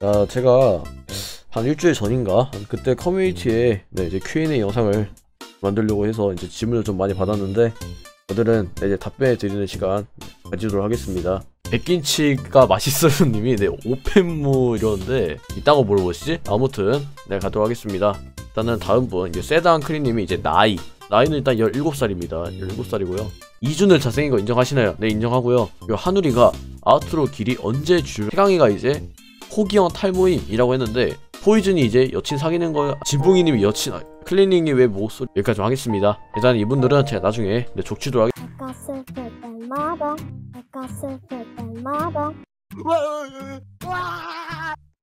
제가 한 일주일 전인가 그때 커뮤니티에 이제 Q&A 영상을 만들려고 해서 이제 질문을 좀 많이 받았는데 오늘은 이제 답변해 드리는 시간 가지도록 하겠습니다. 백김치가 맛있어요 님이 오펜무 이러는데 이딴 거 물어보시지? 아무튼 가도록 하겠습니다. 일단은 다음 분 이제 세단 크리님이 이제 나이는 일단 17살입니다 17살이고요 이준을 잘생긴 거 인정하시나요? 네, 인정하고요. 요 한우리가 아우트로 길이 언제 줄 태강이가 이제 호기형 탈모임이라고 했는데 포이즌이 이제 여친 사귀는 거, 진봉이님이 여친, 클리닝이 왜 목소리, 여기까지 좀 하겠습니다. 일단 이분들은 제가 나중에 족치도록 하겠습니다.